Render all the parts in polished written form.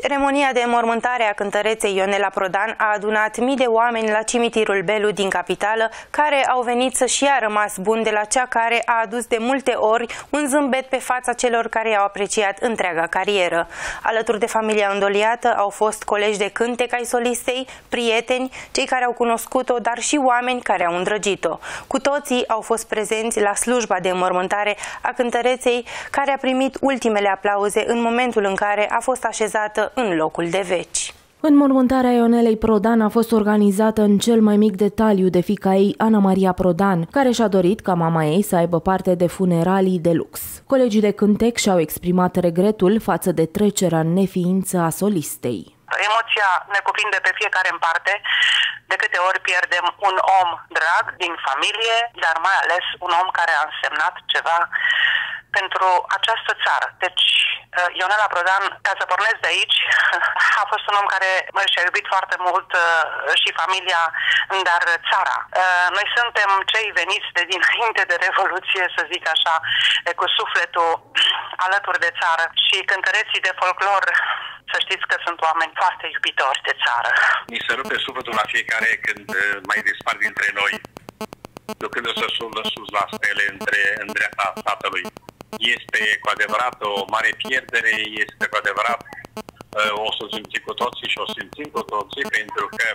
Ceremonia de înmormântare a cântăreței Ionela Prodan a adunat mii de oameni la cimitirul Belu din capitală, care au venit să-și ia rămas bun de la cea care a adus de multe ori un zâmbet pe fața celor care i-au apreciat întreaga carieră. Alături de familia îndoliată au fost colegi de cântec ai solistei, prieteni, cei care au cunoscut-o, dar și oameni care au îndrăgit-o. Cu toții au fost prezenți la slujba de înmormântare a cântăreței, care a primit ultimele aplauze în momentul în care a fost așezată în locul de veci. Înmormântarea Ionelei Prodan a fost organizată în cel mai mic detaliu de fiica ei, Ana Maria Prodan, care și-a dorit ca mama ei să aibă parte de funeralii de lux. Colegii de cântec și-au exprimat regretul față de trecerea în neființă a solistei. Emoția ne cuprinde pe fiecare în parte. De câte ori pierdem un om drag din familie, dar mai ales un om care a însemnat ceva pentru această țară. Deci, Ionela Prodan, ca să pornesc de aici, a fost un om care și-a iubit foarte mult și familia, dar țara. Noi suntem cei veniți de dinainte de Revoluție, să zic așa, cu sufletul alături de țară, și cântăreții de folclor, să știți că sunt oameni foarte iubitori de țară. Mi se rupe sufletul la fiecare când mai dispar dintre noi, ducându-se sus la stele în dreapta tatălui. Este cu adevărat o mare pierdere, este cu adevărat, o să simțim cu toții și o simțim cu toții, pentru că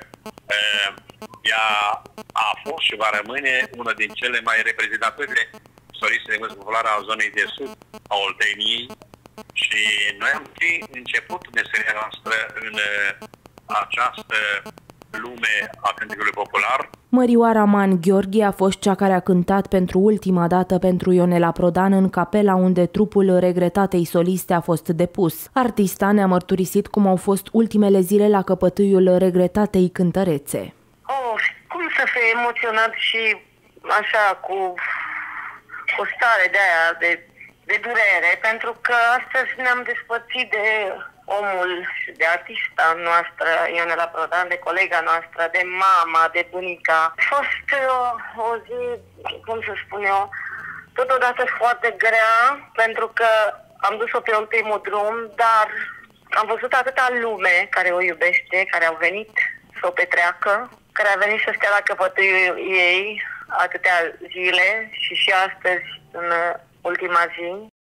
ea a fost și va rămâne una din cele mai reprezentative soliste de muzică populară a zonei de sud, a Olteniei, și noi am fi început meseria noastră în această lume a cântecului popular. Mărioara Man Gheorghe a fost cea care a cântat pentru ultima dată pentru Ionela Prodan în capela unde trupul regretatei soliste a fost depus. Artista ne-a mărturisit cum au fost ultimele zile la căpătâiul regretatei cântărețe. Cum să fie emoționat și așa cu o stare de aia de durere, pentru că astăzi ne-am despărțit de omul și de artista noastră, Ionela Prodan, de colega noastră, de mama, de bunica. A fost o zi, cum să spun eu, totodată foarte grea, pentru că am dus-o pe ultimul drum, dar am văzut atâta lume care o iubește, care au venit să o petreacă, care a venit să stea la căpătâiul ei atâtea zile și astăzi în ultima zi.